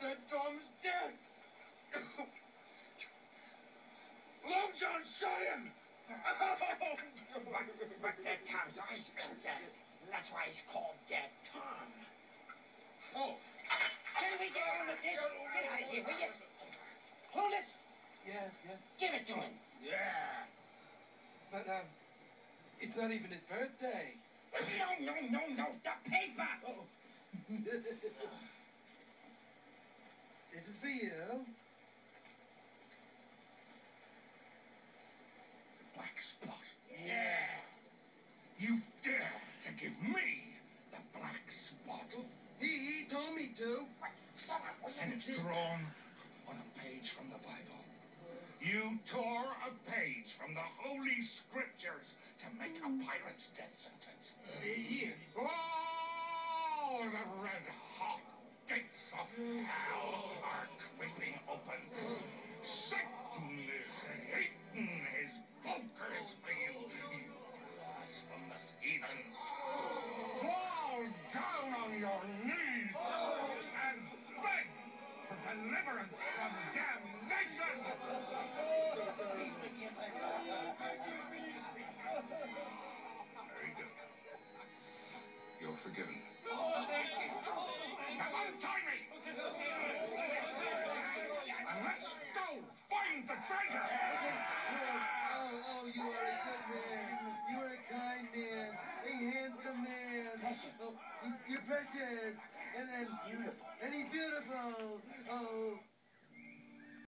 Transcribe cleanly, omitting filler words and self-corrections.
That Tom's dead! Long John shot him! But Dead Tom's always been dead. That's why he's called Dead Tom. Oh. Can we get on with this? Get out of here, will you? Clueless? Yeah. Give it to him. Yeah. But, it's not even his birthday. No. The paper! Oh. This is for you. The black spot. Yeah. You dare to give me the black spot. He told me to. And it's drawn on a page from the Bible. You tore a page from the Holy Scriptures to make a pirate's death sentence. Here. Oh, the red-hot gates of hell are creeping open. Satan is hating his bunkers for you blasphemous heathens. Fall down on your knees and beg for deliverance from damnation. Please forgive us. Very good. You're forgiven. Oh, thank you. Now untie me! And let's go find the treasure! Oh, you are a good man. You are a kind man. A handsome man. Precious. Oh, you're precious. And then Beautiful. And he's beautiful. Oh.